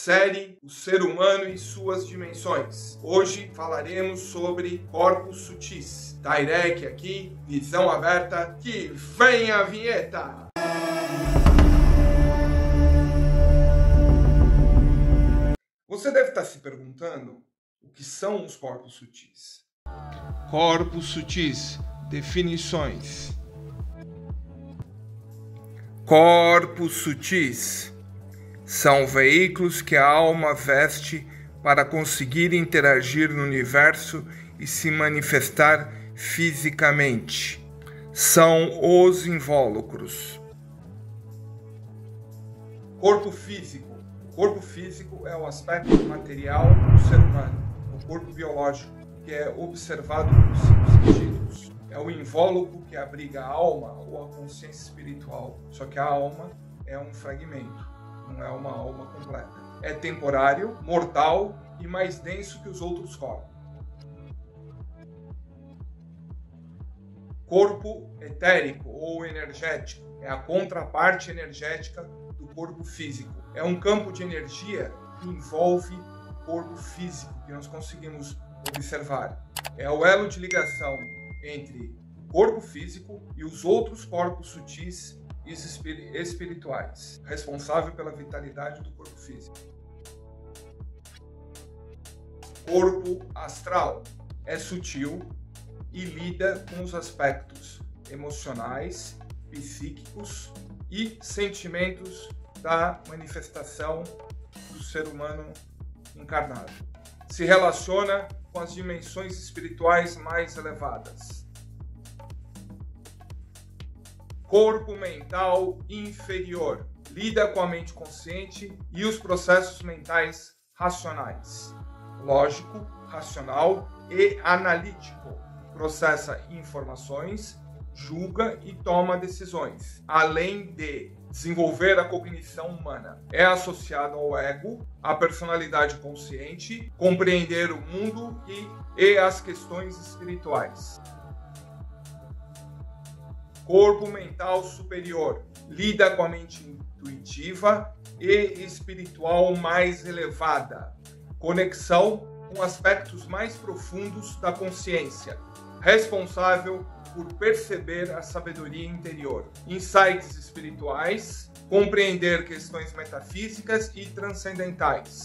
Série O Ser Humano e Suas Dimensões. Hoje falaremos sobre corpos sutis. Tairek aqui, visão aberta, que vem a vinheta! Você deve estar se perguntando o que são os corpos sutis. Corpos sutis, definições. Corpos sutis são veículos que a alma veste para conseguir interagir no universo e se manifestar fisicamente. São os invólucros. Corpo físico. O corpo físico é o aspecto material do ser humano, o corpo biológico, que é observado pelos cinco sentidos. É o invólucro que abriga a alma ou a consciência espiritual. Só que a alma é um fragmento. Não é uma alma completa. É temporário, mortal e mais denso que os outros corpos. Corpo etérico ou energético é a contraparte energética do corpo físico. É um campo de energia que envolve o corpo físico que nós conseguimos observar. É o elo de ligação entre o corpo físico e os outros corpos sutis e espirituais, responsável pela vitalidade do corpo físico. Corpo astral é sutil e lida com os aspectos emocionais, psíquicos e sentimentos da manifestação do ser humano encarnado. Se relaciona com as dimensões espirituais mais elevadas. Corpo mental inferior lida com a mente consciente e os processos mentais racionais. Lógico, racional e analítico. Processa informações, julga e toma decisões, além de desenvolver a cognição humana. É associado ao ego, à personalidade consciente, compreender o mundo e as questões espirituais. Corpo mental superior lida com a mente intuitiva e espiritual mais elevada. Conexão com aspectos mais profundos da consciência, responsável por perceber a sabedoria interior, insights espirituais, compreender questões metafísicas e transcendentais.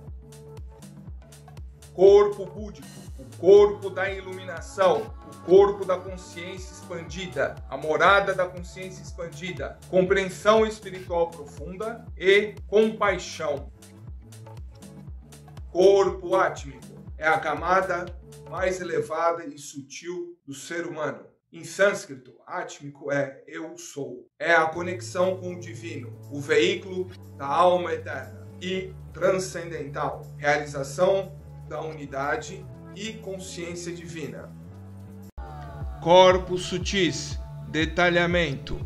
Corpo búdico, o corpo da iluminação, o corpo da consciência expandida, a morada da consciência expandida, compreensão espiritual profunda e compaixão. Corpo átmico é a camada mais elevada e sutil do ser humano. Em sânscrito, átmico é eu sou. É a conexão com o divino, o veículo da alma eterna e transcendental, realização da unidade e consciência divina. Corpos sutis, detalhamento.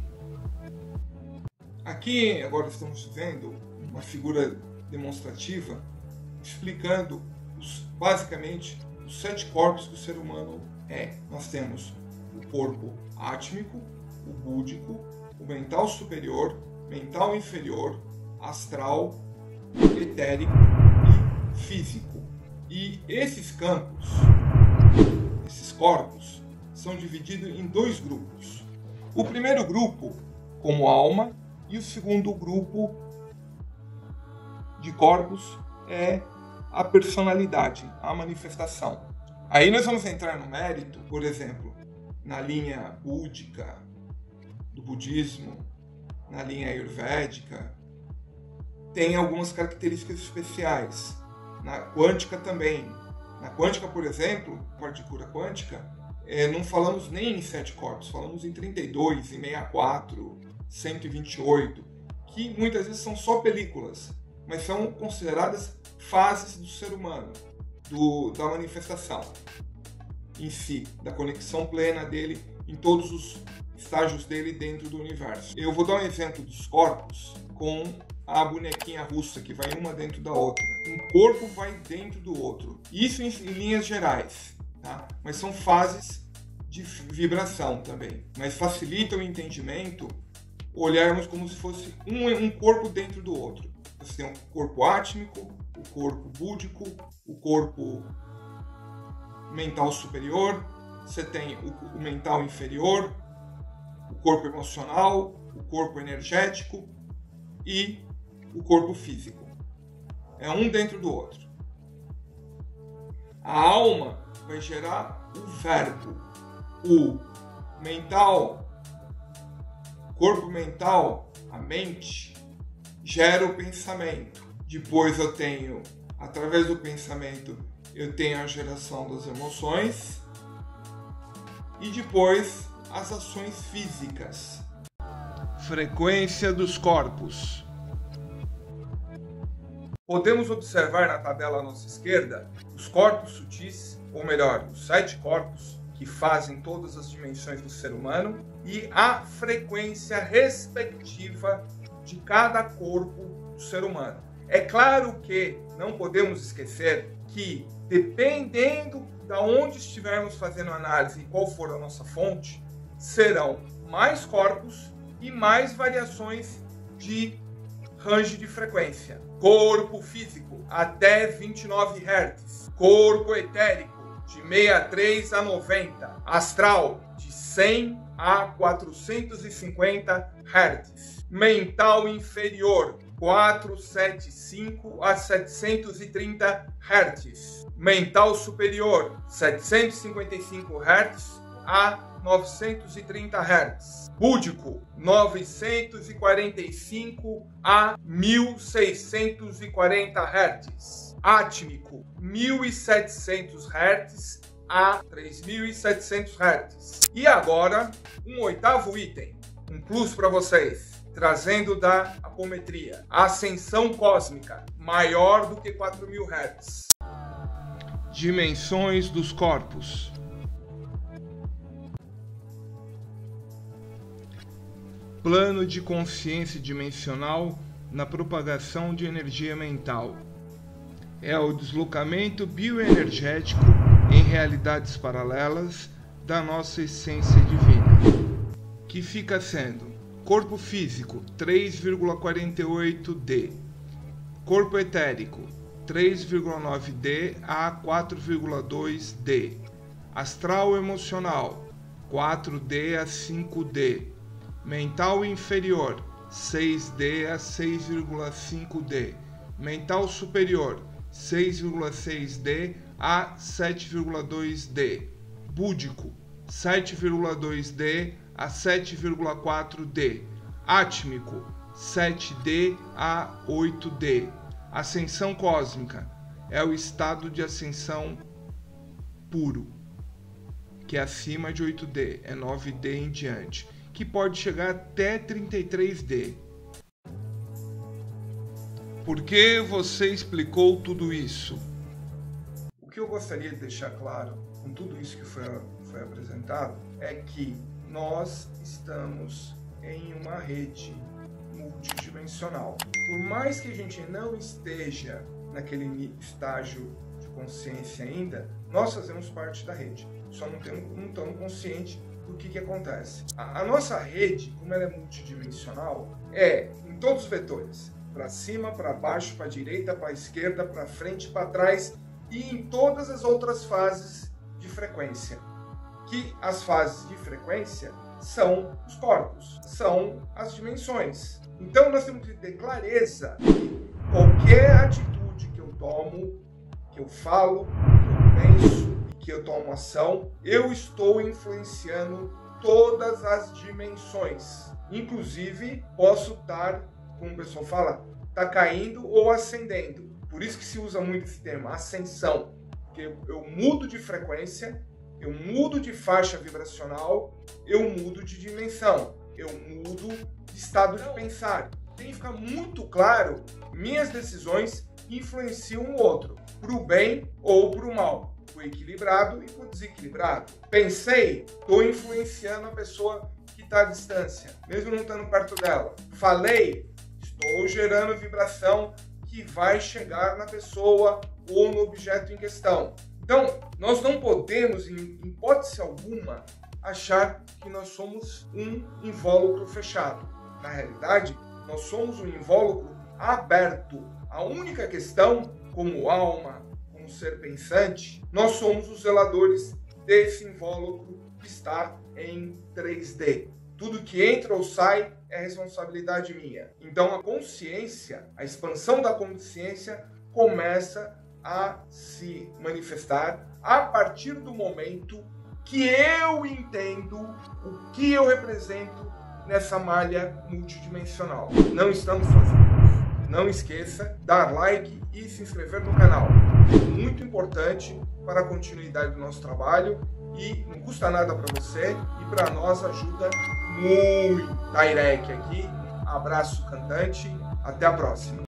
Aqui agora estamos vendo uma figura demonstrativa explicando basicamente os 7 corpos que o ser humano é. Nós temos o corpo átmico, o búdico, o mental superior, mental inferior, astral, etérico e físico. E esses campos, esses corpos, são divididos em 2 grupos. O primeiro grupo como alma e o segundo grupo de corpos é a personalidade, a manifestação. Aí nós vamos entrar no mérito, por exemplo, na linha búdica do budismo, na linha ayurvédica, tem algumas características especiais. Na quântica também. Na quântica, por exemplo, na parte de cura quântica, não falamos nem em 7 corpos, falamos em 32, em 64, 128, que muitas vezes são só películas, mas são consideradas fases do ser humano, da manifestação em si, da conexão plena dele em todos os estágios dele dentro do universo. Eu vou dar um exemplo dos corpos com a bonequinha russa, que vai uma dentro da outra. Um corpo vai dentro do outro. Isso em linhas gerais, tá? Mas são fases de vibração também. Mas facilita o entendimento olharmos como se fosse um corpo dentro do outro. Você tem o corpo átmico, o corpo búdico, o corpo mental superior, você tem o mental inferior, o corpo emocional, o corpo energético e o corpo físico. É um dentro do outro. A alma vai gerar o verbo. O mental, o corpo mental, a mente, gera o pensamento. Depois eu tenho, através do pensamento, eu tenho a geração das emoções e depois as ações físicas. Frequência dos corpos. Podemos observar na tabela à nossa esquerda os corpos sutis, ou melhor, os 7 corpos que fazem todas as dimensões do ser humano e a frequência respectiva de cada corpo do ser humano. É claro que não podemos esquecer que, dependendo de onde estivermos fazendo análise e qual for a nossa fonte, serão mais corpos e mais variações de range de frequência. Corpo físico, até 29 Hz. Corpo etérico, de 63 a 90. Astral, de 100 a 450 Hz. Mental inferior, 475 a 730 Hz. Mental superior, 755 Hz a 930 Hz. Búdico, 945 a 1640 Hz. Átmico, 1700 Hz a 3700 Hz. E agora, um oitavo item, um plus para vocês, trazendo da apometria. Ascensão cósmica, maior do que 4000 Hz. Dimensões dos corpos. Plano de consciência dimensional na propagação de energia mental. É o deslocamento bioenergético em realidades paralelas da nossa essência divina, que fica sendo corpo físico 3,48D, corpo etérico 3,9D a 4,2D, astral emocional 4D a 5D, mental inferior 6D a 6,5D, mental superior 6,6D a 7,2D, búdico 7,2D a 7,4D, átmico 7D a 8D. Ascensão cósmica é o estado de ascensão puro, que é acima de 8D, é 9D em diante, que pode chegar até 33D. Por que você explicou tudo isso? O que eu gostaria de deixar claro com tudo isso que foi apresentado é que nós estamos em uma rede multidimensional. Por mais que a gente não esteja naquele estágio de consciência ainda, nós fazemos parte da rede. Só não estamos conscientes do que acontece. A nossa rede, como ela é multidimensional, é em todos os vetores. Para cima, para baixo, para direita, para esquerda, para frente, para trás e em todas as outras fases de frequência. Que as fases de frequência são os corpos, são as dimensões. Então nós temos que ter clareza que qualquer atitude que eu tomo, que eu falo, que eu penso e que eu tomo ação, eu estou influenciando todas as dimensões. Inclusive, posso estar, como o pessoal fala, está caindo ou ascendendo. Por isso que se usa muito esse termo, ascensão. Porque eu mudo de frequência, eu mudo de faixa vibracional, eu mudo de dimensão, eu mudo de estado de pensar. Tem que ficar muito claro, minhas decisões influenciam o outro, para o bem ou para o mal, para o equilibrado e para o desequilibrado. Pensei, estou influenciando a pessoa que está à distância, mesmo não estando perto dela. Falei, estou gerando vibração que vai chegar na pessoa ou no objeto em questão. Então, nós não podemos, em hipótese alguma, achar que nós somos um invólucro fechado. Na realidade, nós somos um invólucro aberto. A única questão, como alma, como ser pensante, nós somos os zeladores desse invólucro que está em 3D. Tudo que entra ou sai é responsabilidade minha. Então a consciência, a expansão da consciência começa a se manifestar a partir do momento que eu entendo o que eu represento nessa malha multidimensional. Não estamos sozinhos. Não esqueça de dar like e se inscrever no canal. Muito importante para a continuidade do nosso trabalho e não custa nada para você e para nós ajuda muito. Dairek aqui, abraço cantante, até a próxima.